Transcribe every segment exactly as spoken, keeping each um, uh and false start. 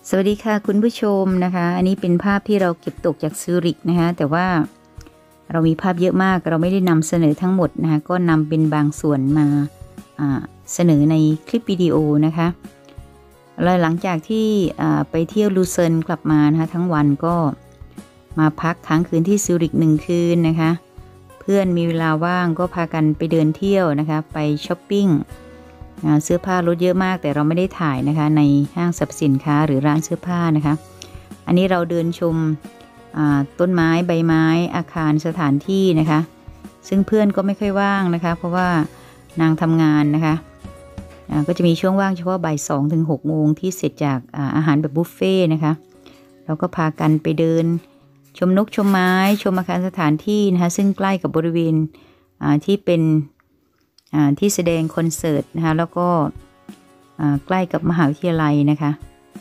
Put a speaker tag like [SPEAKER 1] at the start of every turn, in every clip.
[SPEAKER 1] สวัสดีค่ะคุณผู้ชมนะคะอันนี้เป็นภาพที่เราเก็บตกจากซูริกนะคะแต่ว่าเรามีภาพเยอะมากเราไม่ได้นำเสนอทั้งหมดนะคะก็นำเป็นบางส่วนมาเสนอในคลิปวิดีโอนะคะแล้วหลังจากที่ไปเที่ยวลูเซิร์นกลับมานะคะทั้งวันก็มาพักค้างคืนที่ซูริกหนึ่งคืนนะคะเพื่อนมีเวลาว่างก็พากันไปเดินเที่ยวนะคะไปช้อปปิ้งเสื้อผ้าลดเยอะมากแต่เราไม่ได้ถ่ายนะคะในห้างสรรพสินค้าหรือร้านเสื้อผ้านะคะอันนี้เราเดินชมต้นไม้ใบไม้อาคารสถานที่นะคะซึ่งเพื่อนก็ไม่ค่อยว่างนะคะเพราะว่านางทำงานนะคะก็จะมีช่วงว่างเฉพาะบ่ายสองถึงหกโมงที่เสร็จจากอาหารแบบบุฟเฟ่นะคะเราก็พากันไปเดินชมนกชมไม้ชมอาคารสถานที่นะคะซึ่งใกล้กับบริเวณที่เป็นที่แสดงคอนเสิร์ตนะคะแล้วก็ใกล้กับมหาวิทยาลัยนะคะ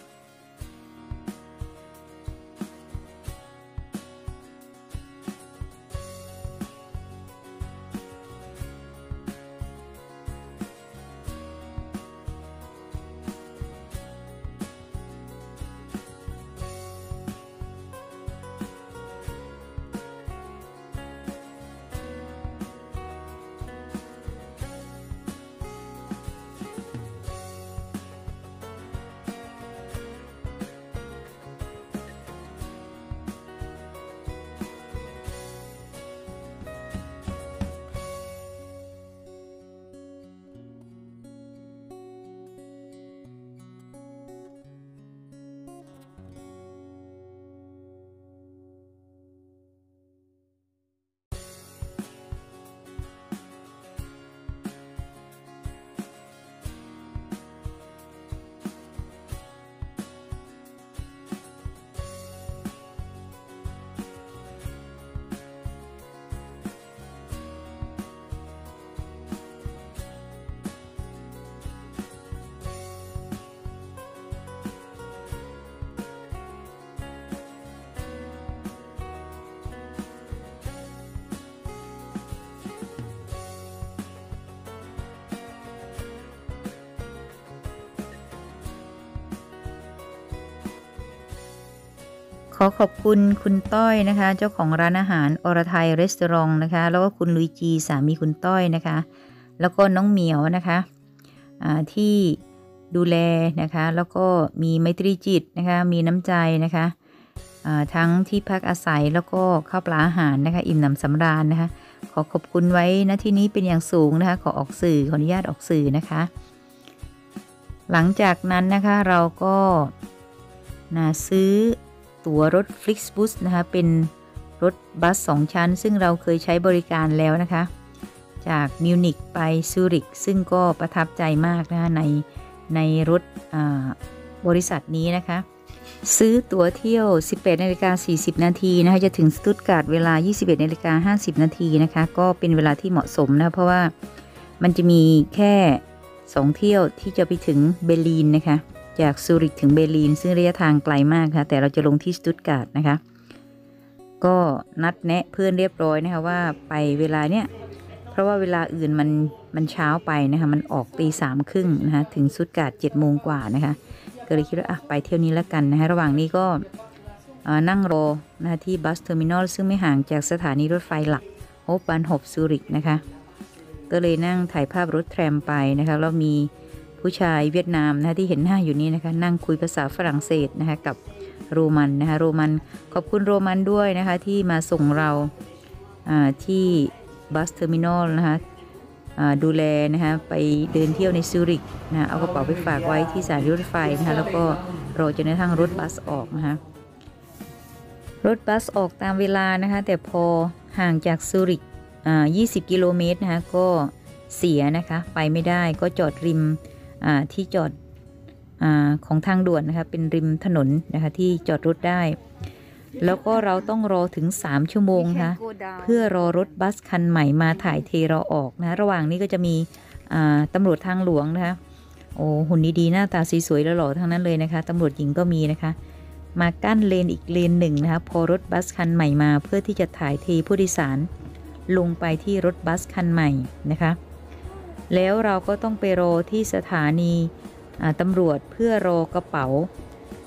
[SPEAKER 1] ขอขอบคุณคุณต้อยนะคะเจ้าของร้านอาหารอรไทยรีสอร์ทนะคะแล้วก็คุณลุยจีสามีคุณต้อยนะคะแล้วก็น้องเหมียวนะคะที่ดูแลนะคะแล้วก็มีไมตรีจิตนะคะมีน้ำใจนะคะทั้งที่พักอาศัยแล้วก็ข้าวปลาอาหารนะคะอิ่มหนำสำราญนะคะขอขอบคุณไว้ณที่นี้เป็นอย่างสูงนะคะขอออกสื่อขออนุญาตออกสื่อนะคะหลังจากนั้นนะคะเราก็นะซื้อตั๋วรถ Flixbus นะคะเป็นรถบัสสองชั้นซึ่งเราเคยใช้บริการแล้วนะคะจากมิวนิกไปซูริกซึ่งก็ประทับใจมากนะคะในในรถบริษัทนี้นะคะซื้อตั๋วเที่ยว สิบแปดนาฬิกาสี่สิบนาทีนะคะจะถึงสตุตการ์ดเวลา ยี่สิบเอ็ดนาฬิกาห้าสิบนาทีนะคะก็เป็นเวลาที่เหมาะสมนะเพราะว่ามันจะมีแค่สองเที่ยวที่จะไปถึงเบอร์ลินนะคะจากซูริกถึงเบอร์ลินซึ่งระยะทางไกลมากค่ะแต่เราจะลงที่สตุตการ์ดนะคะก็นัดแนะเพื่อนเรียบร้อยนะคะว่าไปเวลาเนี้ยเพราะว่าเวลาอื่นมันมันเช้าไปนะคะมันออกตีสามครึ่งนะคะถึงสตุตการ์ดเจ็ดโมงกว่านะคะก็เลยคิดว่าอ่ะไปเที่ยวนี้แล้วกันนะคะระหว่างนี้ก็นั่งรอนะคะที่บัสเทอร์มินอลซึ่งไม่ห่างจากสถานีรถไฟหลักโฮปบันฮอฟซูริกนะคะก็เลยนั่งถ่ายภาพรถแทรมไปนะคะแล้วมีผู้ชายเวียดนามนะคะที่เห็นหน้าอยู่นี้นะคะนั่งคุยภาษาฝรั่งเศสนะคะกับโรมันนะคะโรมันขอบคุณโรมันด้วยนะคะที่มาส่งเราที่บัสเทอร์มินอลนะคะดูแลนะคะไปเดินเที่ยวในซูริกนะเอากระเป๋าไปฝากไว้ที่สถานีรถไฟนะคะแล้วก็รอจนกระทั่งรถบัสออกนะคะรถบัสออกตามเวลานะคะแต่พอห่างจากซูริกยี่สิบกิโลเมตรนะคะก็เสียนะคะไปไม่ได้ก็จอดริมที่จอดอของทางด่วนนะคะเป็นริมถนนนะคะที่จอดรถได้แล้วก็เราต้องรอถึงสามชั่วโมงนะคะเพื่อรอรถบัสคันใหม่มาถ่ายเทเราออกนะระหว่างนี้ก็จะมีตำรวจทางหลวงนะคะโอ้หุ่นดีๆหน้าตาสวยๆแล้วหล่อทั้งนั้นเลยนะคะตำรวจหญิงก็มีนะคะมากั้นเลนอีกเลนหนึ่งนะคะพอรถบัสคันใหม่มาเพื่อที่จะถ่ายเทผู้โดยสารลงไปที่รถบัสคันใหม่นะคะแล้วเราก็ต้องไปรอที่สถานีตำรวจเพื่อรอกระเป๋า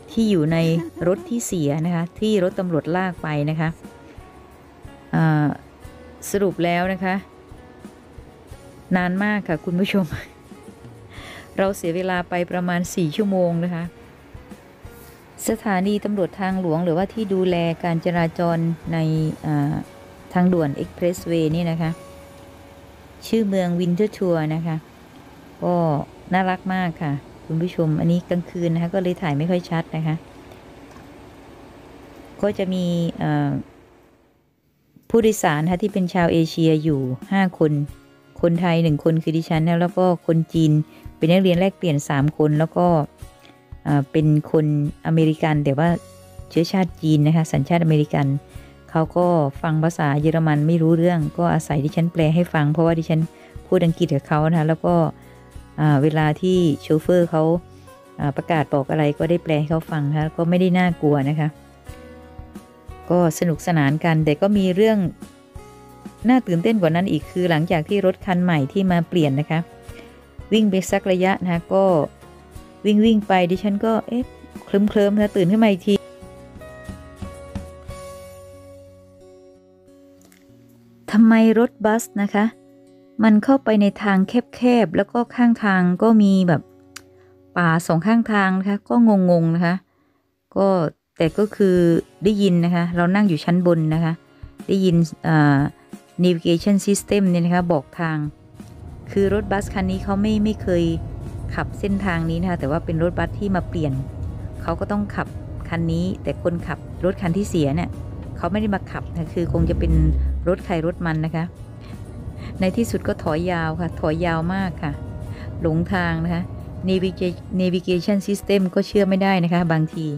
[SPEAKER 1] ที่อยู่ในรถที่เสียนะคะที่รถตำรวจลากไปนะคะสรุปแล้วนะคะนานมากค่ะคุณผู้ชม เราเสียเวลาไปประมาณสี่ชั่วโมงนะคะสถานีตำรวจทางหลวงหรือว่าที่ดูแลการจราจรในทางด่วนเอ็กเพรสเวย์นี่นะคะชื่อเมืองวินเทอร์ทัวร์นะคะก็น่ารักมากค่ะคุณผู้ชมอันนี้กลางคืนนะคะก็เลยถ่ายไม่ค่อยชัดนะคะก็จะมีผู้โดยสารนะคะที่เป็นชาวเอเชียอยู่ห้าคนคนไทยหนึ่งคนคือดิฉันนะแล้วก็คนจีนเป็นนักเรียนแลกเปลี่ยนสามคนแล้วก็เป็นคนอเมริกันแต่ว่าเชื้อชาติจีนนะคะสัญชาติอเมริกันเขาก็ฟังภาษาเยอรมันไม่รู้เรื่องก็อาศัยดิฉันแปลให้ฟังเพราะว่าดิฉันพูดอังกฤษกับเขานะคะแล้วก็เวลาที่โชเฟอร์เขาประกาศบอกอะไรก็ได้แปลให้เขาฟังนะคะก็ไม่ได้น่ากลัวนะคะก็สนุกสนานกันแต่ก็มีเรื่องน่าตื่นเต้นกว่านั้นอีกคือหลังจากที่รถคันใหม่ที่มาเปลี่ยนนะคะวิ่งไปสักระยะนะก็วิ่งวิ่งไปดิฉันก็เอ๊ะเคลิ้มเคลิ้มนะตื่นขึ้นมาอีกทีทำไมรถบัสนะคะมันเข้าไปในทางแคบๆแล้วก็ข้างทางก็มีแบบป่าสองข้างทางนะคะก็งงๆนะคะก็แต่ก็คือได้ยินนะคะเรานั่งอยู่ชั้นบนนะคะได้ยินอ่า navigation system เนี่ยนะคะบอกทางคือรถบัสคันนี้เขาไม่ไม่เคยขับเส้นทางนี้นะคะแต่ว่าเป็นรถบัสที่มาเปลี่ยนเขาก็ต้องขับคันนี้แต่คนขับรถคันที่เสียเนี่ยเขาไม่ได้มาขับนะคือคงจะเป็นรถใครรถมันนะคะในที่สุดก็ถอยยาวค่ะถอยยาวมากค่ะหลงทางนะคะ navigation system ก็เชื่อไม่ได้นะคะบางที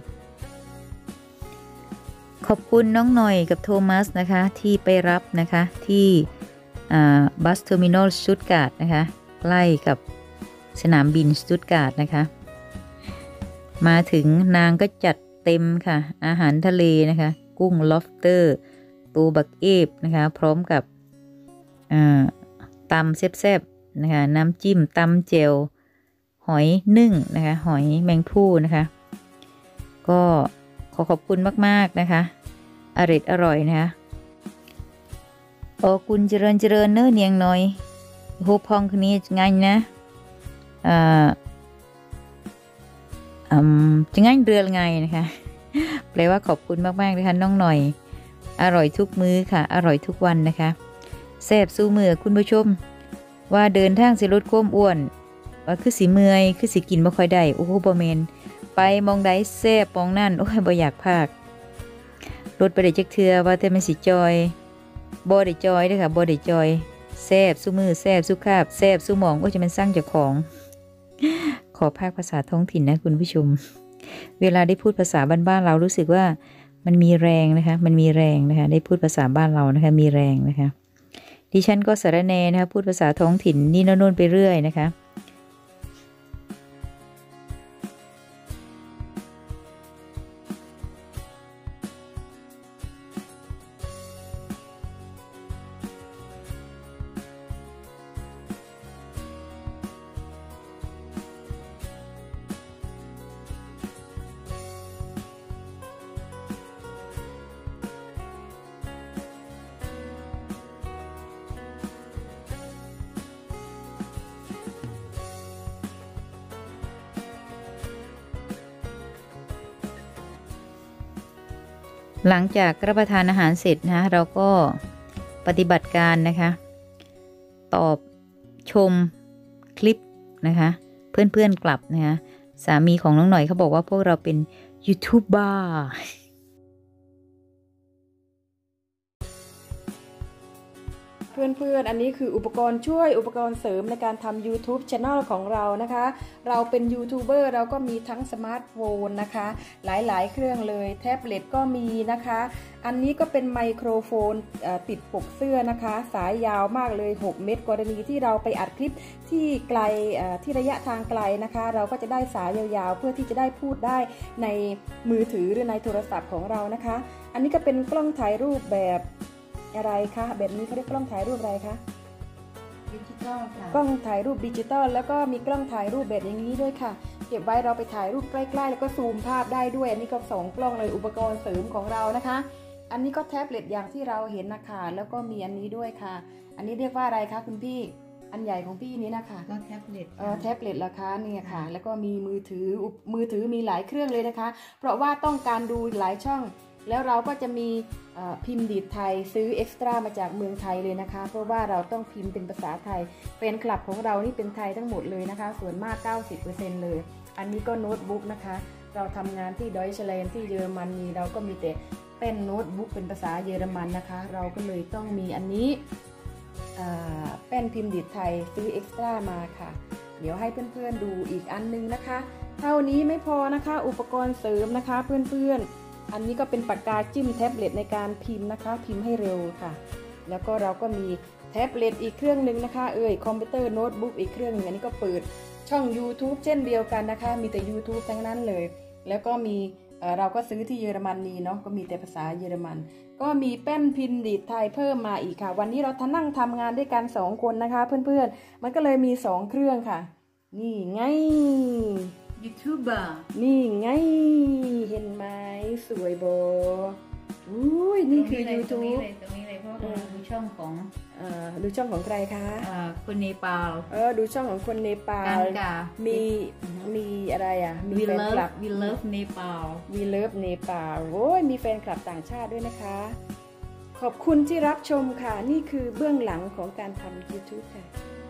[SPEAKER 1] ขอบคุณน้องหน่อยกับโทมัสนะคะที่ไปรับนะคะที่บัสเทอร์มินอลสตุตการ์ดนะคะใกล้กับสนามบินสตุตการ์ดนะคะมาถึงนางก็จัดเต็มค่ะอาหารทะเลนะคะกุ้งล็อบสเตอร์ตัวบักเอฟนะคะพร้อมกับตำแซ่บๆนะคะน้ำจิ้มตำเจลหอยนึ่งนะคะหอยแมงผู้นะคะก็ขอขอบคุณมากๆนะคะอร่อยอร่อยนะคะโอ้คุณเจริญเจริญเนื้อเนียงหน่อยโฮพองคนนี้ง่ายนะอ่าอืมจะง่ายเรือไงนะคะแปลว่าขอบคุณมากๆนะคะน้องหน่อยอร่อยทุกมื้อค่ะอร่อยทุกวันนะคะแซ่บสู้มือคุณผู้ชมว่าเดินทางสิลดความอ้วนว่าคือสีเมื่อยคือสีกินไม่ค่อยได้โอ้โหบอเมนไปมองได้แซ่บมองนั่นโอ้ยบ่อยากพากรถไปได้จักเทือว่าแต่มันสิจอยบ่ได้จอยด้วยค่ะบ่ได้จอยแซ่บสู้มือแซ่บสู้คาบแซ่บสู้หมองก็จะมันสร้างจากของขอภาคภาษาท้องถิ่นนะคุณผู้ชมเวลาได้พูดภาษาบ้านๆเรารู้สึกว่ามันมีแรงนะคะมันมีแรงนะคะได้พูดภาษาบ้านเรานะคะมีแรงนะคะดิฉันก็สารแนนะคะพูดภาษาท้องถิ่นนี่โน่นไปเรื่อยนะคะหลังจากรับประทานอาหารเสร็จนะเราก็ปฏิบัติการนะคะตอบชมคลิปนะคะเพื่อนๆกลับนะคะสามีของน้องหน่อยเขาบอกว่าพวกเราเป็นยูทูบเบอร์
[SPEAKER 2] เพื่อนๆ อันนี้คืออุปกรณ์ช่วยอุปกรณ์เสริมในการทำ YouTube Channel ของเรานะคะเราเป็นยูทูบเบอร์เราก็มีทั้งสมาร์ทโฟนนะคะหลายๆเครื่องเลยแท็บเล็ตก็มีนะคะอันนี้ก็เป็นไมโครโฟนติดปกเสื้อนะคะสายยาวมากเลยหกเมตรกรณีที่เราไปอัดคลิปที่ไกลที่ระยะทางไกลนะคะเราก็จะได้สายยาวๆเพื่อที่จะได้พูดได้ในมือถือหรือในโทรศัพท์ของเรานะคะอันนี้ก็เป็นกล้องถ่ายรูปแบบอะไรคะแบบนี้เขาเรียกกล้องถ่ายรูปอะไรคะดิจิตอลค่ะกล้องถ่ายรูปดิจิตอลแล้วก็มีกล้องถ่ายรูปแบบอย่างนี้ด้วยค่ะเก็บไว้เราไปถ่ายรูปใกล้ๆแล้วก็ซูมภาพได้ด้วยอันนี้ก็สองกล้องเลยอุปกรณ์เสริมของเรานะคะอันนี้ก็แท็บเล็ตอย่างที่เราเห็นนะคะแล้วก็มีอันนี้ด้วยค่ะอันนี้เรียกว่าอะไรคะคุณพี่อันใหญ่ของพี่นี้นะคะ
[SPEAKER 1] ก็แท็บเล็ต
[SPEAKER 2] เออแท็บเล็ตราคาเนี่ยค่ะแล้วก็มีมือถือมือถือมีหลายเครื่องเลยนะคะเพราะว่าต้องการดูหลายช่องแล้วเราก็จะมีพิมพ์ดีดไทยซื้อเอ็กซ์ตร้ามาจากเมืองไทยเลยนะคะเพราะว่าเราต้องพิมพ์เป็นภาษาไทยแฟนคลับของเรานี่เป็นไทยทั้งหมดเลยนะคะส่วนมาก เก้าสิบเปอร์เซ็นต์ เลยอันนี้ก็โน้ตบุ๊กนะคะเราทำงานที่ดอยช์แลนด์ที่เยอรมนีเราก็มีแต่เป็นโน้ตบุ๊กเป็นภาษาเยอรมันนะคะเราก็เลยต้องมีอันนี้แป้นพิมพ์ดีดไทยซื้อเอ็กซ์ตร้ามาค่ะเดี๋ยวให้เพื่อนๆดูอีกอันนึงนะคะเท่านี้ไม่พอนะคะอุปกรณ์เสริมนะคะเพื่อนๆอันนี้ก็เป็นปากกาจิ้มแท็บเล็ตในการพิมพ์นะคะพิมพ์ให้เร็วค่ะแล้วก็เราก็มีแท็บเล็ตอีกเครื่องนึงนะคะเอ่ยคอมพิวเตอร์โน้ตบุ๊กอีกเครื่องนึงอันนี้ก็เปิดช่อง YouTube เช่นเดียวกันนะคะมีแต่ YouTube ทั้งนั้นเลยแล้วก็มีเอ่อเราก็ซื้อที่เยอรมนีเนาะก็มีแต่ภาษาเยอรมันก็มีแป้นพิมพ์ดีดไทยเพิ่มมาอีกค่ะวันนี้เราทนั่งทำงานด้วยกันสองคนนะคะเพื่อนๆมันก็เลยมีสองเครื่องค่ะนี่ไง
[SPEAKER 1] ยูทูบเบอร์
[SPEAKER 2] นี่ไงเห็นไหมสวยโบอุ้ยนี่คือ YouTube
[SPEAKER 1] ตรงนี้เลยตรงนี้เลยเพราะว่าดูช่องของ
[SPEAKER 2] เอ่อดูช่องของใครคะ
[SPEAKER 1] คนเนปาล
[SPEAKER 2] เออดูช่องของคนเนปาลมีมีอะไรอ่ะมีแฟนคลับ
[SPEAKER 1] We love Nepal
[SPEAKER 2] We love Nepal โอ้ยมีแฟนคลับต่างชาติด้วยนะคะขอบคุณที่รับชมค่ะนี่คือเบื้องหลังของการทำ YouTube ค่ะ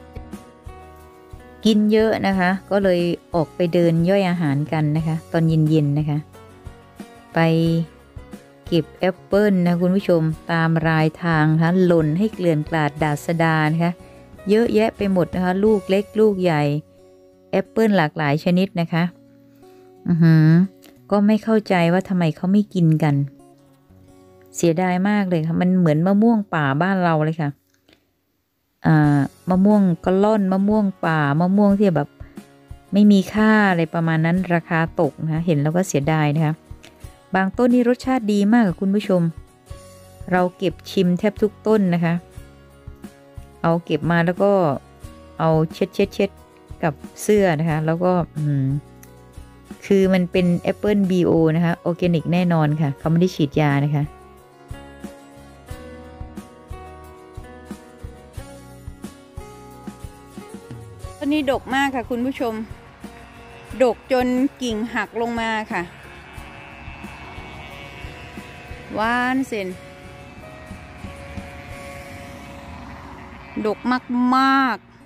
[SPEAKER 1] กินเยอะนะคะก็เลยออกไปเดินย่อยอาหารกันนะคะตอนเย็นๆนะคะไปเก็บแอปเปิลนะคุณผู้ชมตามรายทางนะคะหล่นให้เกลื่อนกลาดดาษดานะคะเยอะแยะไปหมดนะคะลูกเล็กลูกใหญ่แอปเปิลหลากหลายชนิดนะคะอือหือก็ไม่เข้าใจว่าทำไมเขาไม่กินกันเสียดายมากเลยค่ะมันเหมือนมะม่วงป่าบ้านเราเลยค่ะอ่ามะม่วงกะล่อนมะม่วงป่ามะม่วงที่แบบไม่มีค่าอะไรประมาณนั้นราคาตกนะคะเห็นแล้วก็เสียดายนะคะบางต้นนี่รสชาติดีมากค่ะคุณผู้ชมเราเก็บชิมแทบทุกต้นนะคะเอาเก็บมาแล้วก็เอาเช็ดเช็ดเช็ดกับเสื้อนะคะแล้วก็อืมคือมันเป็นแอปเปิล บี โอ นะคะออร์แกนิกแน่นอนค่ะเขาไม่ได้ฉีดยานะคะต้นนี้ดกมากค่ะคุณผู้ชมดกจนกิ่งหักลงมาค่ะหวานเส้นดกมากๆ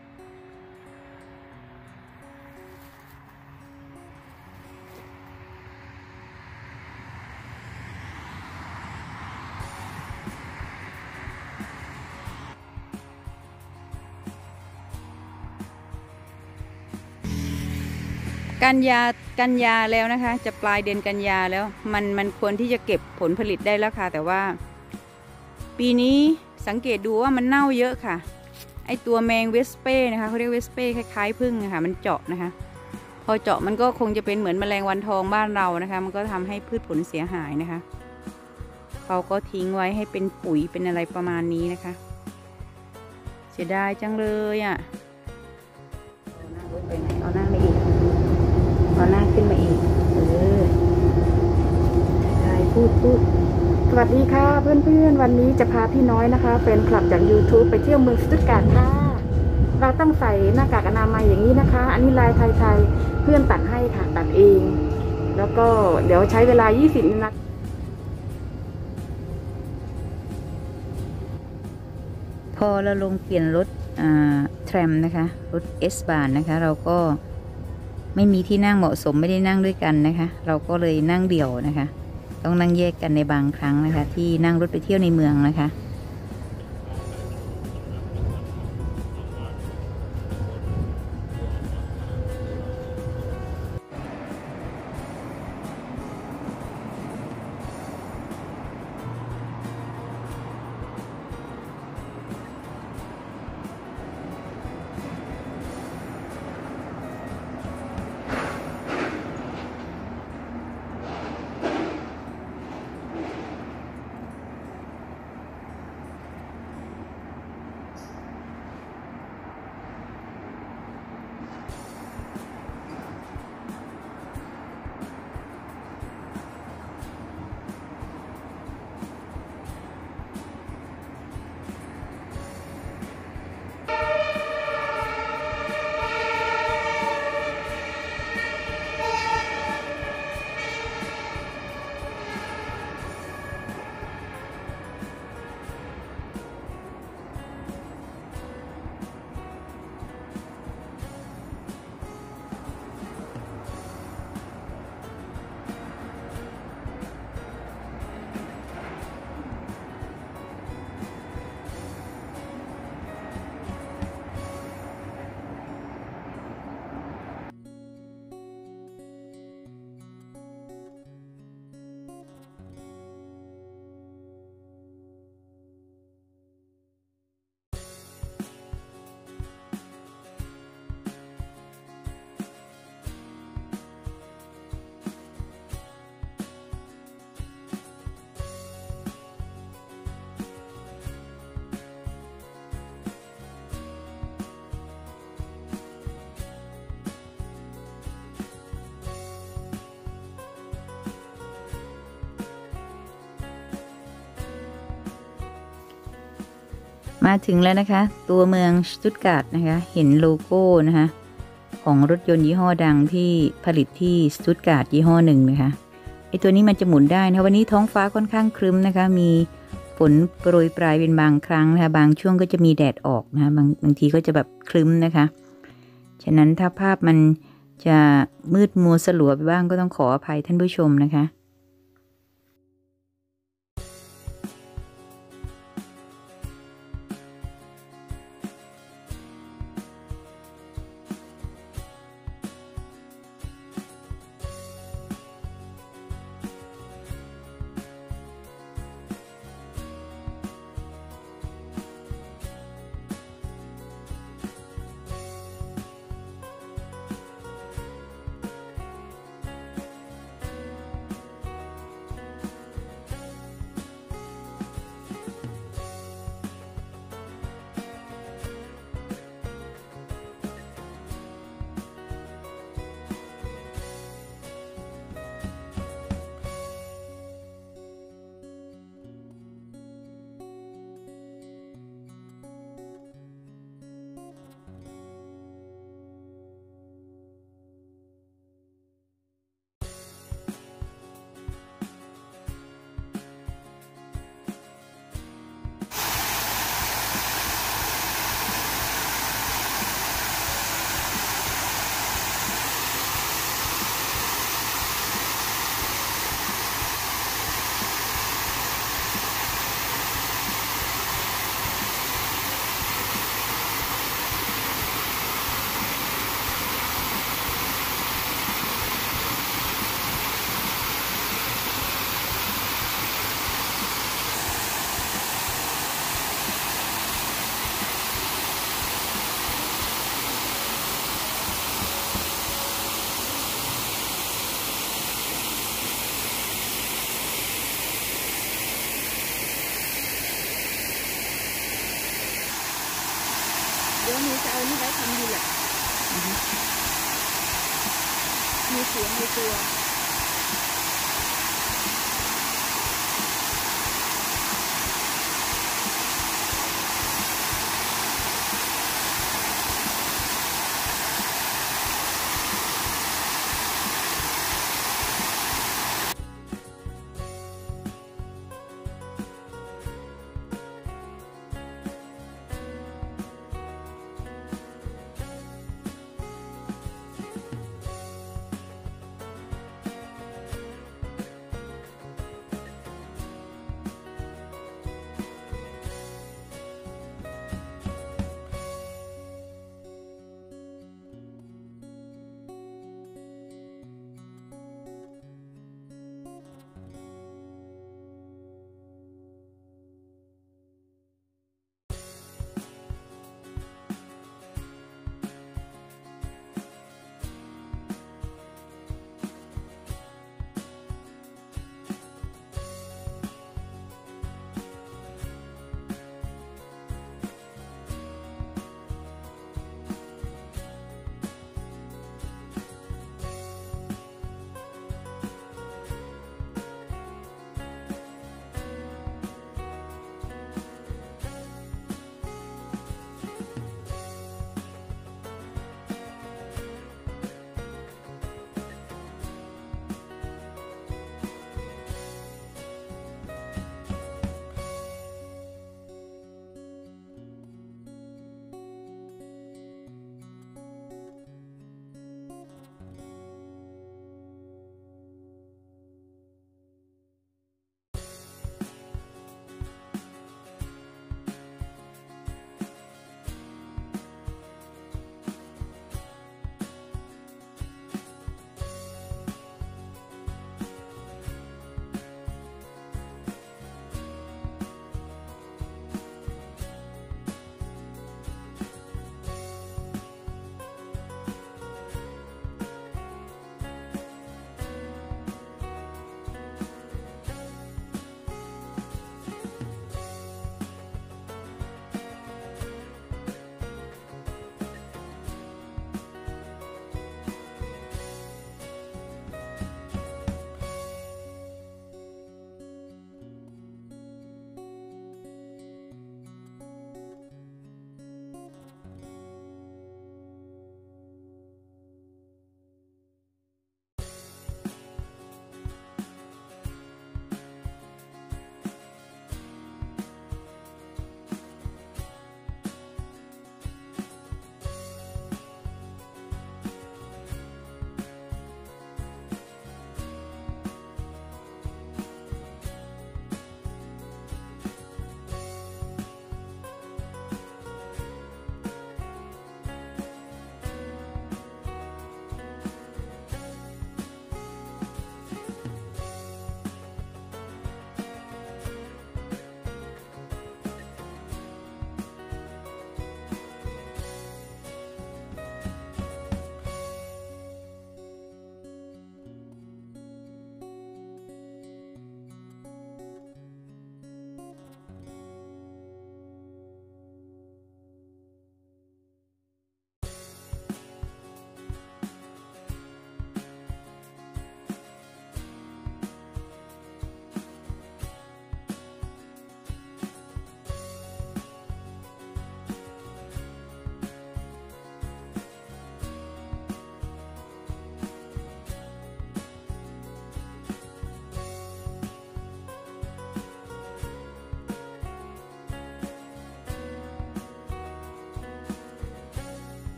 [SPEAKER 1] กันยากันยาแล้วนะคะจะปลายเดือนกันยาแล้วมันมันควรที่จะเก็บผลผลิตได้แล้วค่ะแต่ว่าปีนี้สังเกตดูว่ามันเน่าเยอะค่ะไอตัวแมงเวสเป้นะคะเขาเรียกเวสเป้คล้ายๆผึ้งนะคะมันเจาะนะคะพอเจาะมันก็คงจะเป็นเหมือนแมลงวันทองบ้านเรานะคะมันก็ทำให้พืชผลเสียหายนะคะเขาก็ทิ้งไว้ให้เป็นปุ๋ยเป็นอะไรประมาณนี้นะคะเสียดายจังเลยอ่ะไปไหนเอาหน้ามาอีกเอาหน้าขึ้นมาอีกเออถ่ายพูดพูด
[SPEAKER 2] สวัสดีค่ะเพื่อนๆวันนี้จะพาพี่น้อยนะคะแฟนคลับจาก YouTube ไปเที่ยวเมืองสตุตการ์ดค่ะเราต้องใส่หน้ากากอนามัยอย่างนี้นะคะอันนี้ลายไทยๆเพื่อนตัดให้ค่ะตัดเองแล้วก็เดี๋ยวใช้เวลายี่สิบนาที
[SPEAKER 1] พอเราลงเปลี่ยนรถแทรมนะคะรถ เอส บานนะคะเราก็ไม่มีที่นั่งเหมาะสมไม่ได้นั่งด้วยกันนะคะเราก็เลยนั่งเดี่ยวนะคะต้องนั่งแยกกันในบางครั้งนะคะที่นั่งรถไปเที่ยวในเมืองนะคะมาถึงแล้วนะคะตัวเมืองสตุตการ์ดนะคะเห็นโลโก้นะคะของรถยนต์ยี่ห้อดังที่ผลิตที่สตุตการ์ดยี่ห้อหนึ่งนะคะไอตัวนี้มันจะหมุนได้นะวันนี้ท้องฟ้าค่อนข้างครึ้มนะคะมีฝนโปรยปลายเป็นบางครั้งนะคะบางช่วงก็จะมีแดดออกนะคะบางบางทีก็จะแบบครึ้มนะคะฉะนั้นถ้าภาพมันจะมืดมัวสลัวไปบ้างก็ต้องขออภัยท่านผู้ชมนะคะ
[SPEAKER 2] เดี๋ยวหนูจะเอานี่ไว้ทำดีแหละมีเสียงในตัว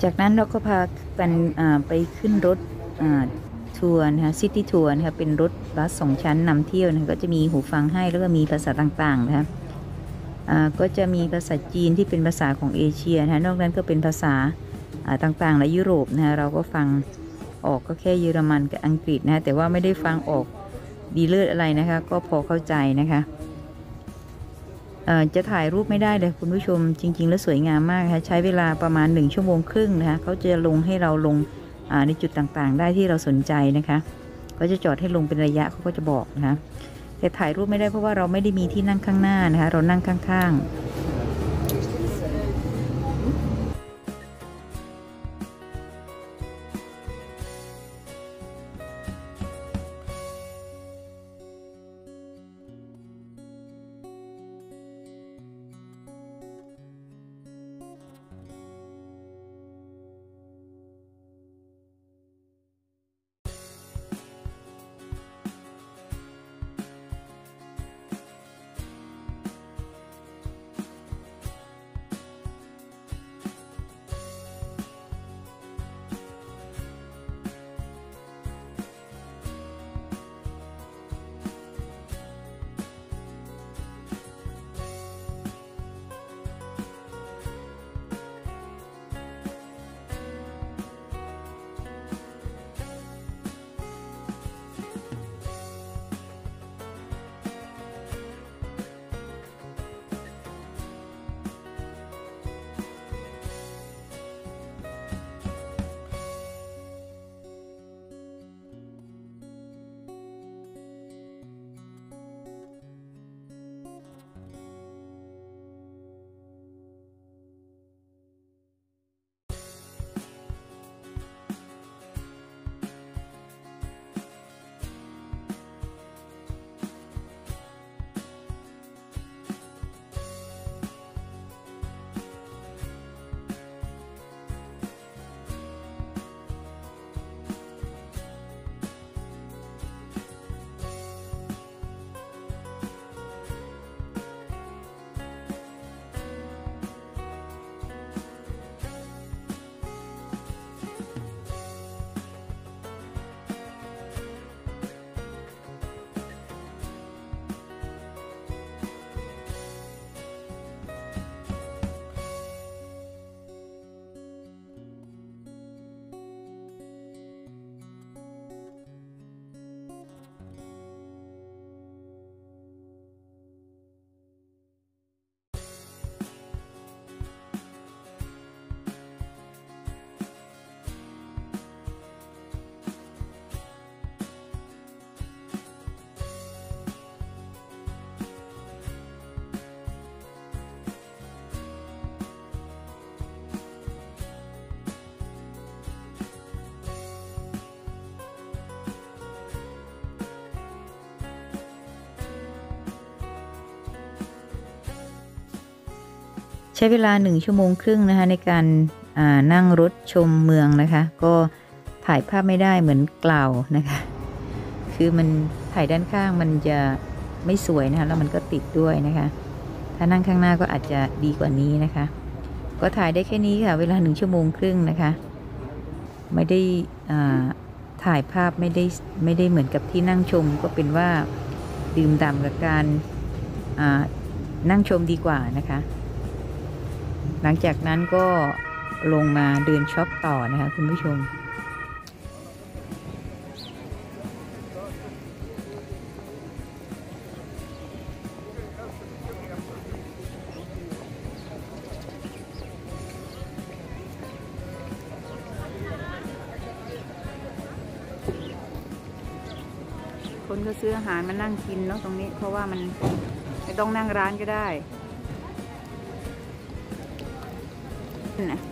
[SPEAKER 1] จากนั้นเราก็พากันไปขึ้นรถทัวร์นะคะซิตี้ทัวร์นะคะเป็นรถบัสสองชั้นนำเที่ยวนะก็จะมีหูฟังให้แล้วก็มีภาษาต่างๆนะคะก็จะมีภาษาจีนที่เป็นภาษาของเอเชียนะคะนอกนั้นก็เป็นภาษาต่างๆในยุโรปนะคะเราก็ฟังออกก็แค่เยอรมันกับอังกฤษนะแต่ว่าไม่ได้ฟังออกดีเลิศอะไรนะคะก็พอเข้าใจนะคะจะถ่ายรูปไม่ได้เลยคุณผู้ชมจริงๆแล้วสวยงามมากค่ะใช้เวลาประมาณหนึ่งชั่วโมงครึ่งนะคะเขาจะลงให้เราลงในจุดต่างๆได้ที่เราสนใจนะคะก็จะจอดให้ลงเป็นระยะเขาก็จะบอกนะคะแต่ถ่ายรูปไม่ได้เพราะว่าเราไม่ได้มีที่นั่งข้างหน้านะคะเรานั่งข้างๆใช้เวลาหนึ่งชั่วโมงครึ่งนะคะในการนั่งรถชมเมืองนะคะก็ถ่ายภาพไม่ได้เหมือนกล่าวนะคะคือมันถ่ายด้านข้างมันจะไม่สวยนะคะแล้วมันก็ติดด้วยนะคะถ้านั่งข้างหน้าก็อาจจะดีกว่านี้นะคะก็ถ่ายได้แค่นี้ค่ะเวลาหนึ่งชั่วโมงครึ่งนะคะไม่ได้ถ่ายภาพไม่ได้ไม่ได้เหมือนกับที่นั่งชมก็เป็นว่าดื่มด่ำกับการนั่งชมดีกว่านะคะหลังจากนั้นก็ลงมาเดินช็อปต่อนะคะคุณผู้ชมคนก็ซื้ออาหารมานั่งกินเนาะตรงนี้เพราะว่ามันไม่ต้องนั่งร้านก็ได้นะ